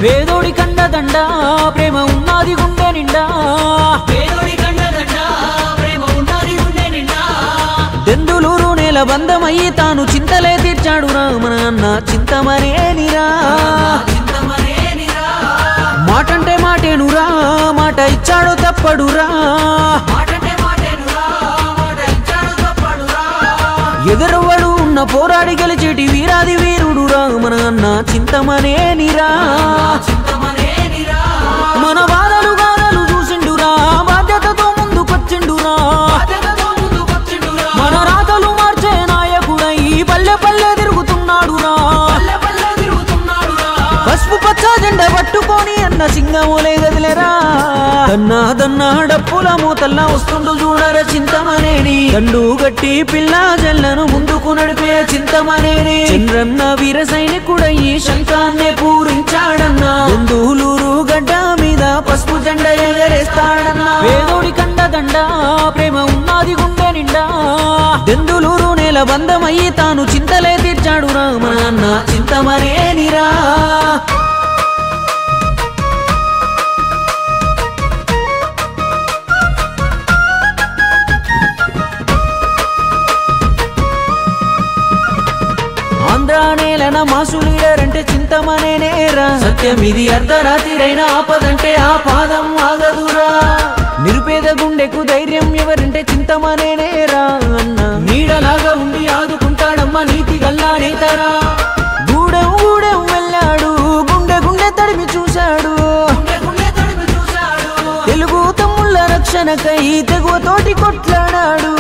పేదోడి కండదండ ప్రేమ ఉన్నది గుండె నిండా దెందులూరు నేల బంధమయ్యి తాను చింతలే తీర్చాడురా మన అన్న చింతమనేనిరా మాటంటే మాటేనురా మాట ఇచ్చాడు తప్పడురా ఎదురవ్వడు ఉన్న పోరాడి గెలిచేటి వీరాది వీరుడురా మన అన్న చింతమనేనిరా మన బాధలు గాథలు చూసిండురా బాధ్యతతో ముందుకొచ్చిండురా మన రాతలు మార్చే నాయకుడై పల్లె పల్లె తిరుగుతున్నాడురా పసుపు పచ్చ జెండా పట్టుకొని అన్న సింగమోలే గదిలేరా దన్నా దన్నా డప్పుల మూతల్లా వస్తుండు చూడర చింతమనేని దండు గట్టి పిల్ల జల్లను ముందుకు నడిపే చింతమనేని చంద్రన్న వీర సైనికుడయ్యి శంఖాన్నే పూరించాడన్నా దెందులూరు గడ్డ మీద పసుపు జెండా ఎగరేస్తాడన్నా పేదోడి కండదండ ప్రేమ ఉన్నది గుండె నిండా దెందులూరు నేల బంధమయ్యి తాను చింతలే తీర్చాడురా మన అన్న చింతమనేనిరా ఆంధ్ర నేలన మాసు లీడరంటే చింతమనేనేరా సత్యమిది అర్ధరాత్రిరైనా ఆపదంటే ఆ పాదం ఆగదురా నిరుపేద గుండెకు ధైర్యం ఎవరంటే చింతమనేనేరా అన్న నీడలాగా ఉండి ఆదుకుంటాడమ్మ నీతి గల్లా నేతరా గూడెం గూడెం వెళ్ళాడు గుండె గుండె తడిమి చూశాడు తెలుగు తమ్ముళ్ళ రక్షణకై తెగువతోటి కొట్లాడాడు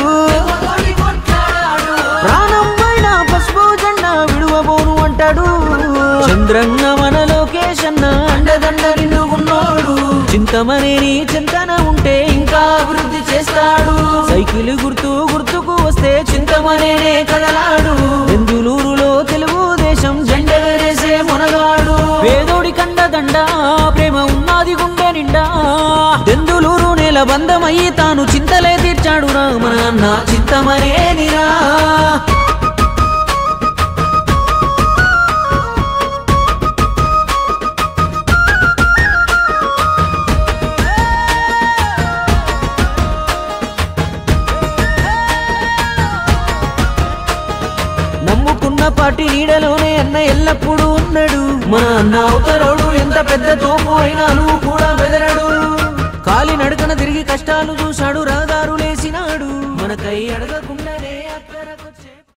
ప్రాణం పైన పసుపు జెండా విడువబోను అంటాడు చంద్రన్న మన లోకేశన్న అండదండ నిండుకున్నాడు చింతమనేని చింతన ఉంటే ఇంకా అభివృద్ధి చేస్తాడు సైకిల్ గుర్తుకు వస్తే చింతమనేనే కదలాడు దెందులూరులో తెలుగుదేశం జెండా ఎగరేసే మునగాడు పేదోడి కండదండ ప్రేమ ఉన్నది గుండె నిండా దెందులూరు నేల బంధమయ్యి తాను చింతలే తీర్చాడురా మన అన్న చింతమనేనిరా నమ్ముకున్న పార్టీ నీడలోనే అన్న ఎల్లప్పుడూ ఉన్నాడు మన అన్న అవతరోడు ఎంత పెద్ద తోపు అయినా నువ్వు కూడా బెదరడు కాలి నడకన తిరిగి కష్టాలు చూశాడు రహదారులేసినాడు మనకై అడగకుండానే అక్కడకొచ్చి